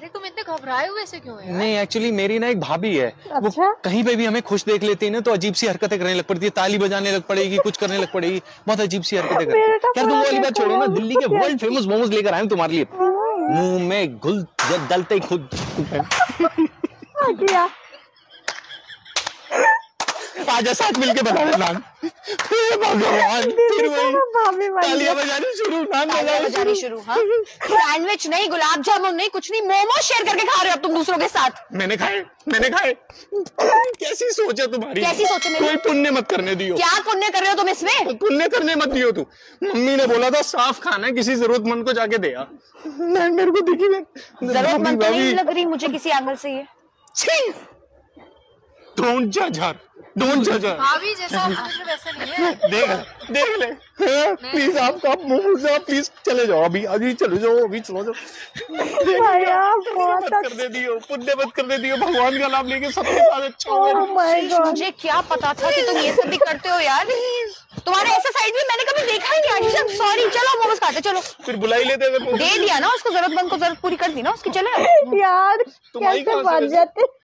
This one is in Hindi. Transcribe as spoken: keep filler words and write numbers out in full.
अरे तुम इतने घबराए हुए से क्यों है? नहीं एक्चुअली मेरी ना एक भाभी है। अच्छा? वो कहीं पे भी हमें खुश देख लेती है ना तो अजीब सी हरकतें करने लग पड़ती है, ताली बजाने लग पड़ेगी, कुछ करने लग पड़ेगी, बहुत अजीब सी हरकतें करती है। यार तुम वो वाली बात छोड़ो ना, दिल्ली के वर्ल्ड फेमस मोमोज लेकर आए तुम्हारे लिए, मुंह में घुल डलते ही खुद आजा साथ मिलके बना रहे नान। भगवान फिर वही तालियां बजानी शुरू, नान बजानी शुरू। हाँ सैंडविच नहीं, गुलाब जामुन नहीं, कुछ नहीं, मोमोज शेयर करके खा रहे हो अब तुम दूसरों के साथ। मैंने खाए मैंने खाए कैसी सोच है तुम्हारी? कैसी सोच है मेरी? कोई पुण्य मत करने दियो। क्या पुण्य कर रहे हो तुम इसमें? पुण्य करने मत दियो तू। मम्मी ने बोला था साफ खाना है, किसी जरूरतमंद को जाके दे आ। मैं मेरे को देखी मैं जरूरतमंद तो नहीं लग रही मुझे किसी एंगल से ये। डोंट जज हर, डोंट जज हर। भाभी जैसा आप सोच रहे वैसा नहीं है। देख ले देख ले प्लीज आपका मुंह से प्लीज चले जाओ, अभी अभी चले जाओ, अभी चलो जाओ। मत कर दे दियो, पुण्य मत कर दे दियो, भगवान का नाम लेके सबके साथ अच्छा हो। मुझे क्या पता था कि तुम ये सब भी करते हो यार। तुम्हारा ऐसा साइड भी मैंने कभी देखा ही नहीं। आशीष सॉरी, चलो मोमोज खाते चलो। फिर बुलाई लेते अगर दे दिया ना उसको, जरूरतमंद को जरूरत पूरी कर दी ना उसकी। चलो यार कैसे बच जाते।